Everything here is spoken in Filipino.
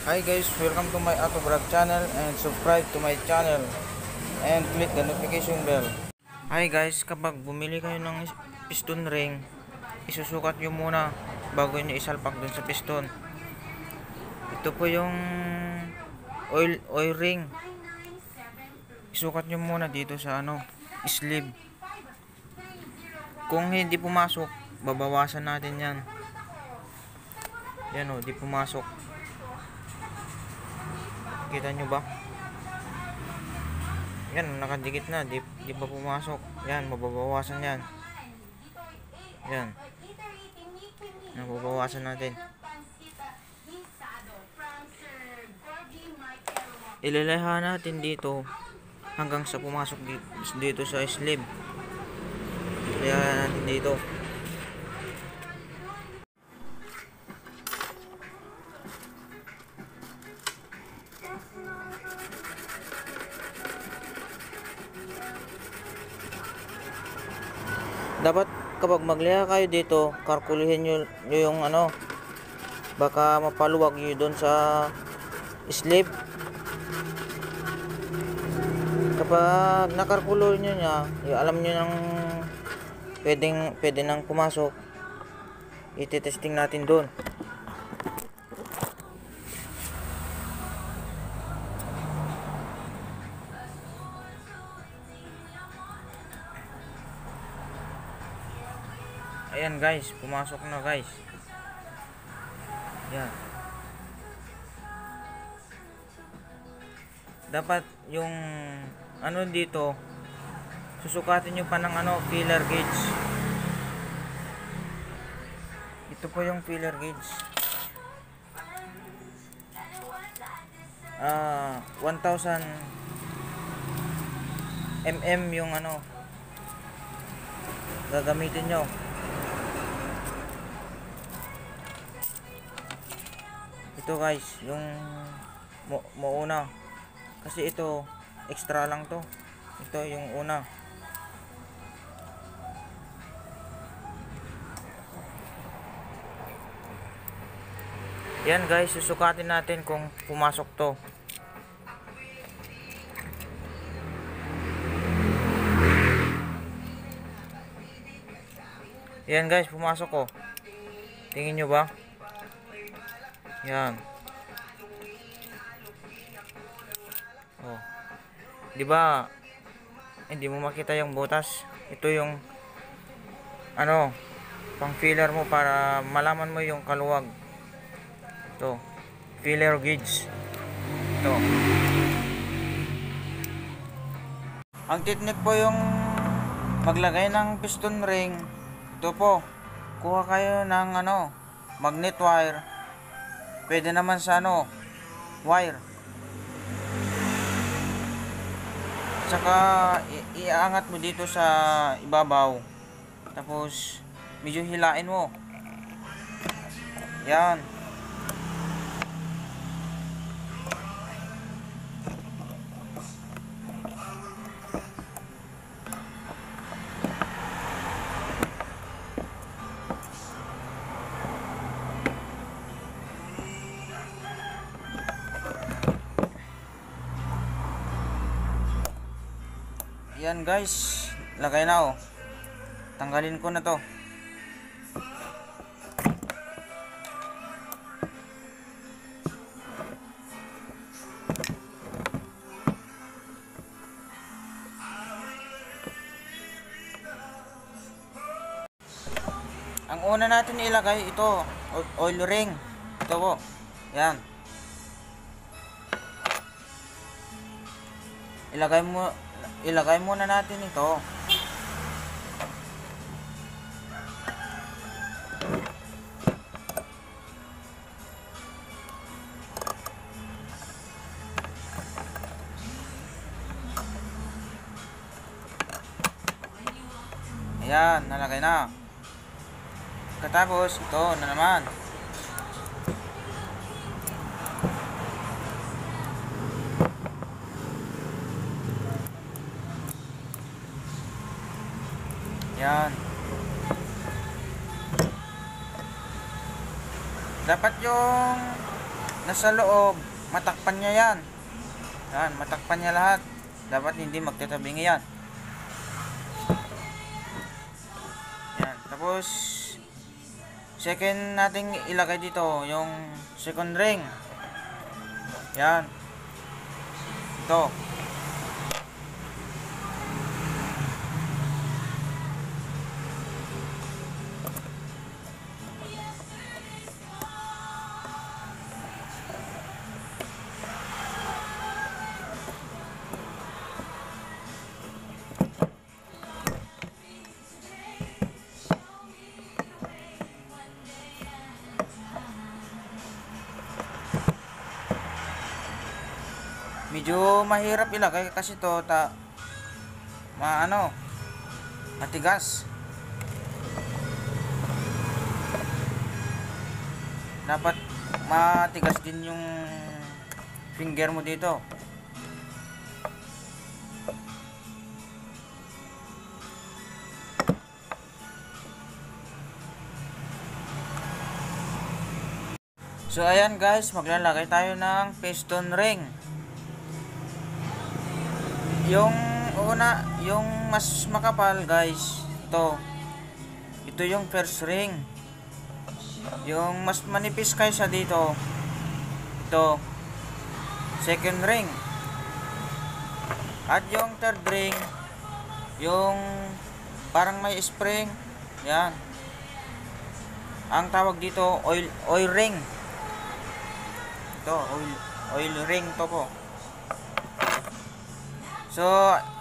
Hi guys, welcome to my Auto Vlog channel and subscribe to my channel and click the notification bell. Hi guys, kapag bumili kayo ng piston ring, isusukat nyo muna bago nyo isalpak dun sa piston. Ito po yung oil ring. Isukat nyo muna dito sa sleeve. Kung hindi pumasok, babawasan natin yan. Yan o, di pumasok. Kita nyo ba? Yan, nakadikit na, di pa pumasok. Yan, mababawasan yan. Yan, mababawasan natin. Ilalaha natin dito hanggang sa pumasok dito sa sleeve. Ilalaha natin dito. Dapat kapag magliha kayo dito, kalkuluhin nyo yung baka mapaluwag nyo doon sa sleeve. Kapag nakalkulo nyo niya, alam nyo nang pwede nang pumasok, ititesting natin doon. Ayan guys, pumasok na guys. Yan. Dapat yung dito, susukatin nyo pa ng filler gauge. Ito po yung filler gauge. 1000 mm yung gagamitin nyo. Ito guys, yung mauna. Kasi ito, extra lang to. Ito yung una. Yan guys, susukatin natin kung pumasok to. Yan guys, pumasok ko. Tingin nyo ba? Yan. Oh. 'Di ba? Hindi mo makita yung butas. Ito yung pang filler mo para malaman mo yung kaluwag. Ito, filler gauge. Ito. Ang technique po yung maglagay ng piston ring. Ito po. Kuha kayo ng magnet wire. Pwede naman sa wire. Saka iaangat mo dito sa ibabaw. Tapos medyo hilain mo. Yan. Yan guys, lagay na Tanggalin ko na to. Ang una natin ilagay ito, oil ring. Ito po. Yan. Ilagay muna natin ito. Ayan, nalagay na. Katapos ito na naman. Yan. Dapat yung nasa loob, matakpan niya yan. Yan, matakpan niya lahat. Dapat hindi magtatabingi yan. Yan, tapos second nating ilagay dito yung second ring. Yan. Ito. Medyo mahirap ilagay kasi to matigas. Dapat matigas din yung finger mo dito. So ayan guys, maglalagay tayo ng piston ring. Yung una, yung mas makapal guys, ito yung first ring. Yung mas manipis kaysa dito, ito second ring. At yung third ring, yung parang may spring, yan, ang tawag dito oil ring. Ito oil ring to po. So